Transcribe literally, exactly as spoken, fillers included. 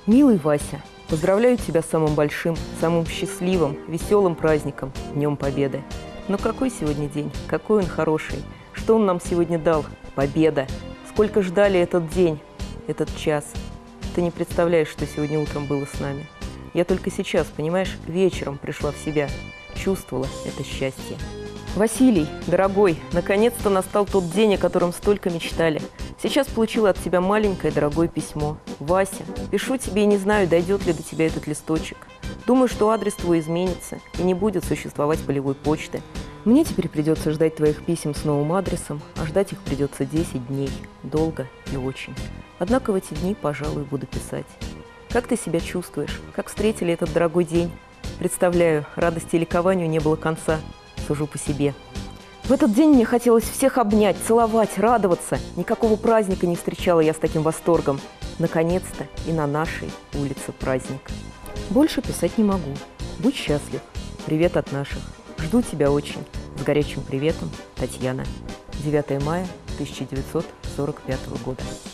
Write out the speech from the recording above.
Милый Вася, поздравляю тебя с самым большим, самым счастливым, веселым праздником – Днем Победы. Но какой сегодня день? Какой он хороший? Что он нам сегодня дал? Победа! Сколько ждали этот день, этот час? Ты не представляешь, что сегодня утром было с нами. Я только сейчас, понимаешь, вечером пришла в себя, чувствовала это счастье. Василий, дорогой, наконец-то настал тот день, о котором столько мечтали. Сейчас получила от тебя маленькое дорогое письмо. Вася, пишу тебе и не знаю, дойдет ли до тебя этот листочек. Думаю, что адрес твой изменится и не будет существовать полевой почты. Мне теперь придется ждать твоих писем с новым адресом, а ждать их придется десять дней. Долго и очень. Однако в эти дни, пожалуй, буду писать. Как ты себя чувствуешь? Как встретили этот дорогой день? Представляю, радости и ликованию не было конца. Сужу по себе. В этот день мне хотелось всех обнять, целовать, радоваться. Никакого праздника не встречала я с таким восторгом. Наконец-то и на нашей улице праздник. Больше писать не могу. Будь счастлив. Привет от наших. Жду тебя очень. С горячим приветом, Татьяна. девятое мая тысяча девятьсот сорок пятого года.